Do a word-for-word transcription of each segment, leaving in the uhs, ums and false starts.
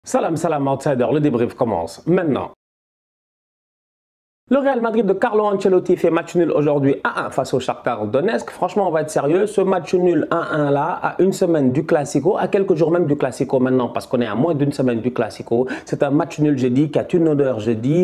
Salam, salam, outsider, le débrief commence maintenant. Le Real Madrid de Carlo Ancelotti fait match nul aujourd'hui un un face au Shakhtar Donetsk. Franchement, on va être sérieux. Ce match nul un un là, à une semaine du Classico, à quelques jours même du Classico maintenant, parce qu'on est à moins d'une semaine du Classico. C'est un match nul, je dis, qui a une odeur, je dis,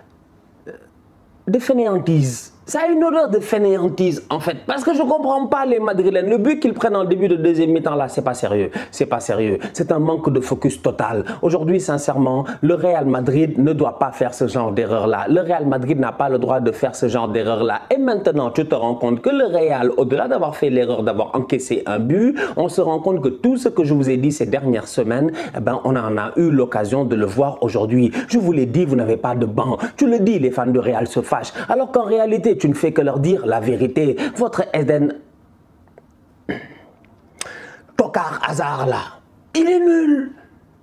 de fainéantise. Ça a une odeur de fainéantise en fait, parce que je ne comprends pas les Madrilènes. Le but qu'ils prennent en début de deuxième mi-temps là, c'est pas sérieux, c'est pas sérieux. C'est un manque de focus total. Aujourd'hui, sincèrement, le Real Madrid ne doit pas faire ce genre d'erreur là. Le Real Madrid n'a pas le droit de faire ce genre d'erreur là. Et maintenant, tu te rends compte que le Real, au-delà d'avoir fait l'erreur d'avoir encaissé un but, on se rend compte que tout ce que je vous ai dit ces dernières semaines, eh ben, on en a eu l'occasion de le voir aujourd'hui. Je vous l'ai dit, vous n'avez pas de banc. Tu le dis, les fans de Real se fâchent. Alors qu'en réalité, tu ne fais que leur dire la vérité. Votre Eden Tocard Hazard là, il est nul.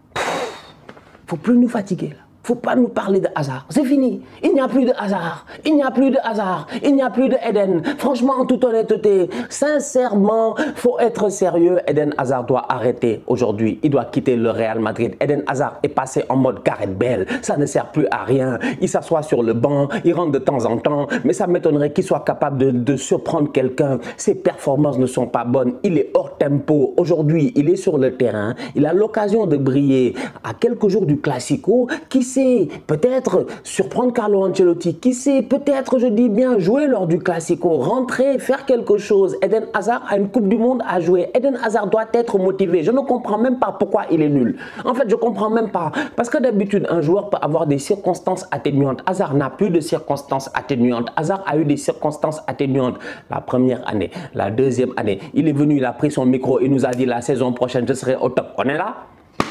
Faut plus nous fatiguer là. Faut pas nous parler de hasard. C'est fini. Il n'y a plus de hasard. Il n'y a plus de hasard. Il n'y a plus de Eden. Franchement, en toute honnêteté, sincèrement, faut être sérieux. Eden Hazard doit arrêter aujourd'hui. Il doit quitter le Real Madrid. Eden Hazard est passé en mode Gareth Bale. Ça ne sert plus à rien. Il s'assoit sur le banc. Il rentre de temps en temps. Mais ça m'étonnerait qu'il soit capable de, de surprendre quelqu'un. Ses performances ne sont pas bonnes. Il est hors tempo. Aujourd'hui, il est sur le terrain. Il a l'occasion de briller à quelques jours du Classico. Qui sait, peut-être surprendre Carlo Ancelotti, qui sait, peut-être, je dis bien, jouer lors du Classico, rentrer, faire quelque chose. Eden Hazard a une Coupe du Monde à jouer. Eden Hazard doit être motivé. Je ne comprends même pas pourquoi il est nul. En fait, je ne comprends même pas. Parce que d'habitude, un joueur peut avoir des circonstances atténuantes. Hazard n'a plus de circonstances atténuantes. Hazard a eu des circonstances atténuantes la première année, la deuxième année. Il est venu, il a pris son micro, il nous a dit la saison prochaine, je serai au top. On est là?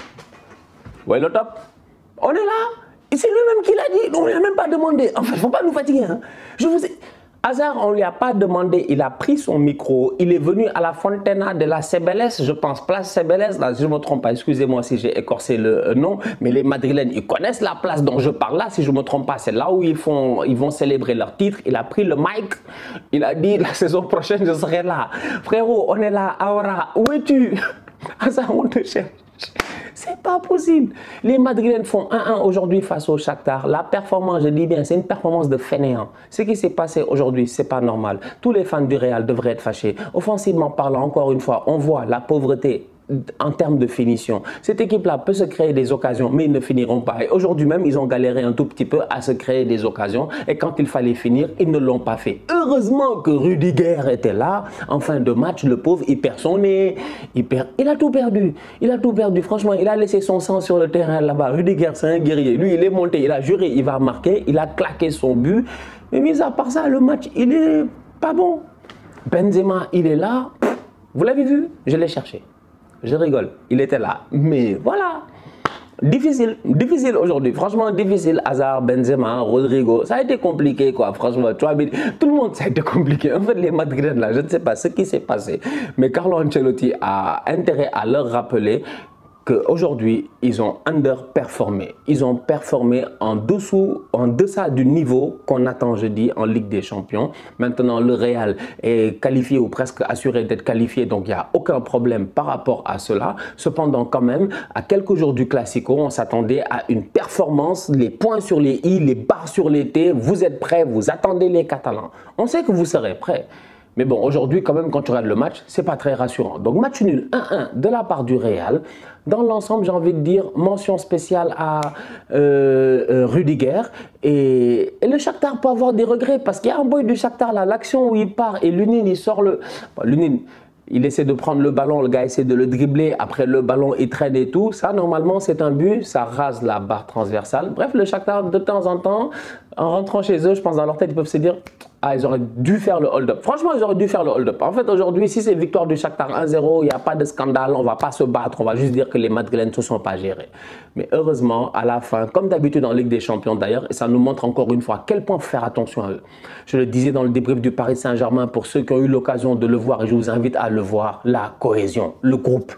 Ouais, le top. On est là. C'est lui-même qui l'a dit. On ne lui a même pas demandé. En fait, il ne faut pas nous fatiguer. Hein. Je vous ai... Hazard, on ne lui a pas demandé. Il a pris son micro. Il est venu à la Fontena de la Cibeles, je pense, place Cibeles. Là, si je ne me trompe pas, excusez-moi si j'ai écorcé le nom, mais les Madrilènes, ils connaissent la place dont je parle là. Si je ne me trompe pas, c'est là où ils, font, ils vont célébrer leur titre. Il a pris le mic. Il a dit, la saison prochaine, je serai là. Frérot, on est là. Aura, où es-tu? Hazard, on te cherche. C'est pas possible. Les Madrilènes font un un aujourd'hui face au Shakhtar. La performance, je dis bien, c'est une performance de fainéant. Ce qui s'est passé aujourd'hui, c'est pas normal. Tous les fans du Real devraient être fâchés. Offensivement parlant, encore une fois, on voit la pauvreté en termes de finition. Cette équipe-là peut se créer des occasions, mais ils ne finiront pas. Et aujourd'hui même, ils ont galéré un tout petit peu à se créer des occasions. Et quand il fallait finir, ils ne l'ont pas fait. Heureusement que Rudiger était là. En fin de match, le pauvre, il perd son nez. Il, perd... il a tout perdu. Il a tout perdu. Franchement, il a laissé son sang sur le terrain là-bas. Rudiger, c'est un guerrier. Lui, il est monté. Il a juré, il va marquer. Il a claqué son but. Mais mis à part ça, le match, il est pas bon. Benzema, il est là. Vous l'avez vu? Je l'ai cherché. Je rigole, il était là. Mais voilà, difficile, difficile aujourd'hui. Franchement, difficile. Hazard, Benzema, Rodrigo, ça a été compliqué quoi. Franchement, tu vois, tout le monde, ça a été compliqué. En fait, les Madrilènes là, je ne sais pas ce qui s'est passé. Mais Carlo Ancelotti a intérêt à leur rappeler qu'aujourd'hui, ils ont underperformé. Ils ont performé en dessous, en deçà du niveau qu'on attend, je dis, en Ligue des Champions. Maintenant, le Real est qualifié ou presque assuré d'être qualifié, donc il n'y a aucun problème par rapport à cela. Cependant, quand même, à quelques jours du Classico, on s'attendait à une performance, les points sur les i, les barres sur les t. Vous êtes prêts, vous attendez les Catalans. On sait que vous serez prêts. Mais bon, aujourd'hui, quand même, quand tu regardes le match, c'est pas très rassurant. Donc, match nul un un de la part du Real. Dans l'ensemble, j'ai envie de dire mention spéciale à euh, euh, Rudiger. Et, et le Shakhtar peut avoir des regrets parce qu'il y a un boy du Shakhtar là, l'action où il part et Lunin, il sort le... Bon, Lunin, il essaie de prendre le ballon, le gars essaie de le dribbler, après le ballon il traîne et tout. Ça, normalement, c'est un but, ça rase la barre transversale. Bref, le Shakhtar, de temps en temps, en rentrant chez eux, je pense dans leur tête, ils peuvent se dire « Ah, ils auraient dû faire le hold-up ». Franchement, ils auraient dû faire le hold-up. En fait, aujourd'hui, si c'est victoire du Shakhtar un zéro, il n'y a pas de scandale, on ne va pas se battre, on va juste dire que les Madrilènes ne se sont pas gérés. Mais heureusement, à la fin, comme d'habitude en Ligue des Champions d'ailleurs, et ça nous montre encore une fois à quel point il faut faire attention à eux. Je le disais dans le débrief du Paris Saint-Germain, pour ceux qui ont eu l'occasion de le voir, et je vous invite à le voir, la cohésion, le groupe,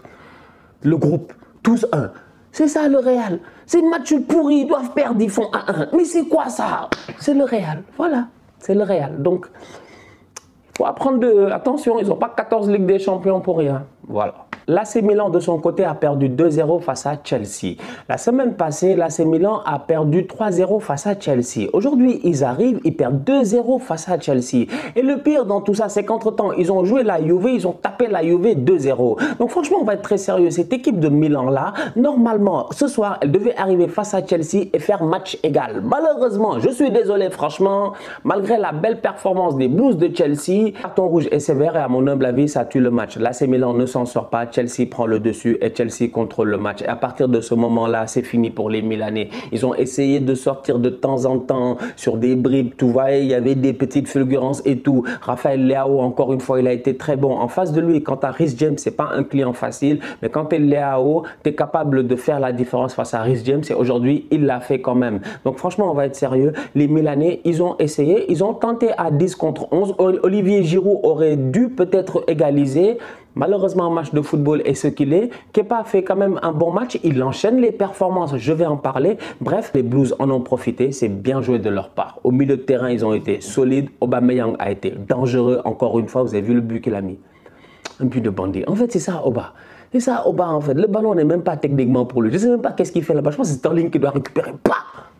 le groupe, tous un. C'est ça le Real. Ces matchs pourris, ils doivent perdre, ils font un un. Mais c'est quoi ça? C'est le Real. Voilà, c'est le Real. Donc, il faut apprendre de... Attention, ils n'ont pas quatorze Ligues des Champions pour rien. Voilà. l'A C Milan de son côté a perdu deux zéro face à Chelsea. La semaine passée, l'A C Milan a perdu trois zéro face à Chelsea. Aujourd'hui, ils arrivent, ils perdent deux zéro face à Chelsea. Et le pire dans tout ça, c'est qu'entre-temps, ils ont joué la Juve, ils ont tapé la Juve deux zéro. Donc franchement, on va être très sérieux. Cette équipe de Milan-là, normalement, ce soir, elle devait arriver face à Chelsea et faire match égal. Malheureusement, je suis désolé, franchement, malgré la belle performance des Blues de Chelsea, carton rouge est sévère et à mon humble avis, ça tue le match. L'A C Milan ne s'en sort pas, Chelsea prend le dessus et Chelsea contrôle le match. Et à partir de ce moment-là, c'est fini pour les Milanais. Ils ont essayé de sortir de temps en temps sur des bribes, tout va, il y avait des petites fulgurances et tout. Raphaël Leao, encore une fois, il a été très bon. En face de lui, quant à Reece James, c'est pas un client facile, mais quand tu es Leao, tu es capable de faire la différence face à Reece James et aujourd'hui, il l'a fait quand même. Donc franchement, on va être sérieux. Les Milanais, ils ont essayé, ils ont tenté à dix contre onze. Olivier Giroud aurait dû peut-être égaliser. Malheureusement, un match de football est ce qu'il est. Kepa fait quand même un bon match. Il enchaîne les performances. Je vais en parler. Bref, les Blues en ont profité. C'est bien joué de leur part. Au milieu de terrain, ils ont été solides. Aubameyang a été dangereux. Encore une fois, vous avez vu le but qu'il a mis. Un but de bandit. En fait, c'est ça, Oba. C'est ça, Oba, en fait. Le ballon n'est même pas techniquement pour lui. Je ne sais même pas qu'est-ce qu'il fait là-bas. Je pense que c'est Sterling qui doit récupérer. Bah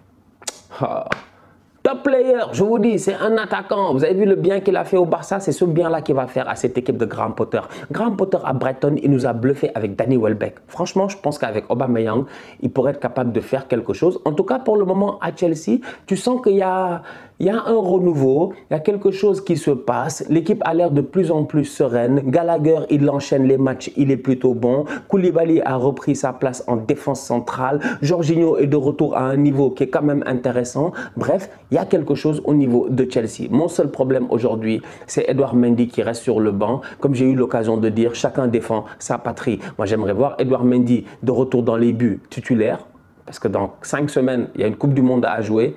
ah. Top player, je vous dis, c'est un attaquant. Vous avez vu le bien qu'il a fait au Barça, c'est ce bien-là qu'il va faire à cette équipe de Graham Potter. Graham Potter à Brighton, il nous a bluffé avec Danny Welbeck. Franchement, je pense qu'avec Aubameyang, il pourrait être capable de faire quelque chose. En tout cas, pour le moment, à Chelsea, tu sens qu'il y a, il y a un renouveau, il y a quelque chose qui se passe. L'équipe a l'air de plus en plus sereine. Gallagher, il enchaîne les matchs, il est plutôt bon. Koulibaly a repris sa place en défense centrale. Jorginho est de retour à un niveau qui est quand même intéressant. Bref, il y a quelque chose au niveau de Chelsea. Mon seul problème aujourd'hui, c'est Edouard Mendy qui reste sur le banc. Comme j'ai eu l'occasion de dire, chacun défend sa patrie. Moi, j'aimerais voir Edouard Mendy de retour dans les buts titulaires. Parce que dans cinq semaines, il y a une Coupe du Monde à jouer.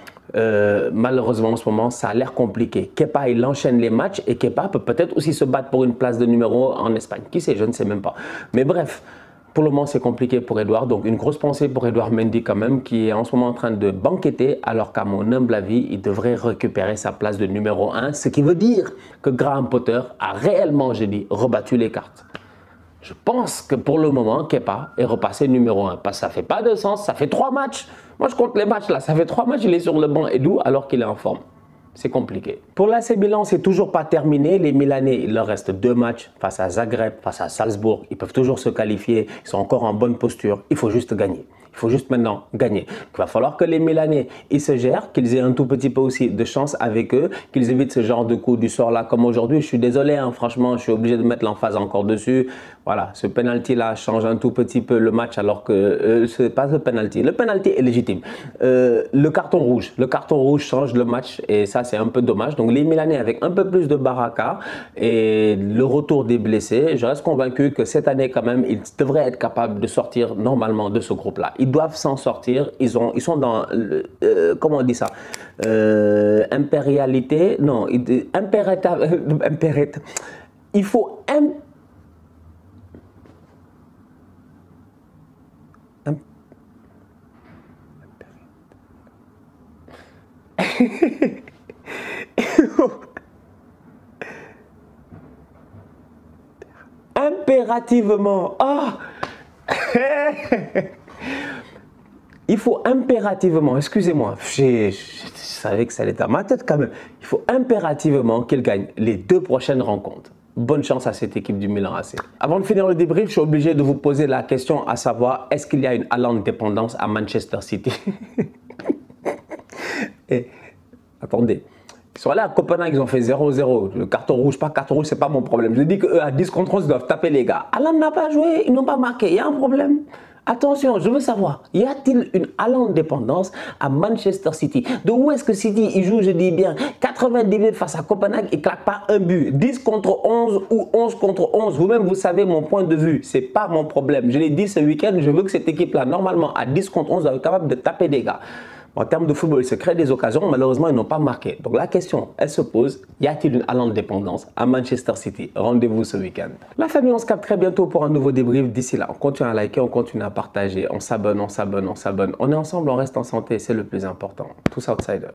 Euh, malheureusement, en ce moment, ça a l'air compliqué. Kepa, il enchaîne les matchs et Kepa peut peut-être aussi se battre pour une place de numéro en Espagne. Qui sait, je ne sais même pas. Mais bref, pour le moment, c'est compliqué pour Edouard. Donc, une grosse pensée pour Edouard Mendy quand même, qui est en ce moment en train de banqueter, alors qu'à mon humble avis, il devrait récupérer sa place de numéro un. Ce qui veut dire que Graham Potter a réellement, j'ai dit, rebattu les cartes. Je pense que pour le moment, Kepa est repassé numéro un. Parce que ça ne fait pas de sens, ça fait trois matchs. Moi, je compte les matchs là. Ça fait trois matchs, il est sur le banc et d'où alors qu'il est en forme. C'est compliqué. Pour l'A C Milan, c'est toujours pas terminé. Les Milanais, il leur reste deux matchs face à Zagreb, face à Salzbourg. Ils peuvent toujours se qualifier. Ils sont encore en bonne posture. Il faut juste gagner. Il faut juste maintenant gagner. Il va falloir que les Milanais, ils se gèrent, qu'ils aient un tout petit peu aussi de chance avec eux, qu'ils évitent ce genre de coup du sort là comme aujourd'hui. Je suis désolé, hein, franchement, je suis obligé de mettre l'emphase encore dessus. Voilà, ce penalty là change un tout petit peu le match alors que euh, ce n'est pas le penalty. Le penalty est légitime. Euh, le carton rouge, le carton rouge change le match et ça c'est un peu dommage. Donc les Milanais avec un peu plus de baraka et le retour des blessés, je reste convaincu que cette année quand même, ils devraient être capables de sortir normalement de ce groupe là. Ils doivent s'en sortir. Ils, ont, ils sont dans, euh, comment on dit ça, euh, impérialité, non, impérita, impérita. Il faut im, im, impérativement. Ah. Il faut impérativement, excusez-moi, je, je, je savais que ça allait dans ma tête quand même, il faut impérativement qu'il gagne les deux prochaines rencontres. Bonne chance à cette équipe du Milan A C. Avant de finir le débrief, je suis obligé de vous poser la question à savoir, est-ce qu'il y a une Haaland dépendance à Manchester City? Et attendez, ils sont allés à Copenhague, ils ont fait zéro zéro. Le carton rouge, pas carton rouge, c'est pas mon problème. Je dis qu'eux, à dix contre onze, ils doivent taper les gars. Haaland n'a pas joué, ils n'ont pas marqué, il y a un problème. Attention, je veux savoir, y a-t-il une Haaland dépendance à Manchester City? De où est-ce que City, il joue, je dis bien, quatre-vingt-dix minutes face à Copenhague, il ne claque pas un but. dix contre onze ou onze contre onze, vous-même, vous savez mon point de vue. Ce n'est pas mon problème. Je l'ai dit ce week-end, je veux que cette équipe-là, normalement, à dix contre onze, soit capable de taper des gars. En termes de football, ils se créent des occasions, malheureusement, ils n'ont pas marqué. Donc la question, elle se pose, y a-t-il une Haaland dépendance à Manchester City? Rendez-vous ce week-end. La famille, on se capte très bientôt pour un nouveau débrief. D'ici là, on continue à liker, on continue à partager, on s'abonne, on s'abonne, on s'abonne. On est ensemble, on reste en santé, c'est le plus important. Tous outsiders.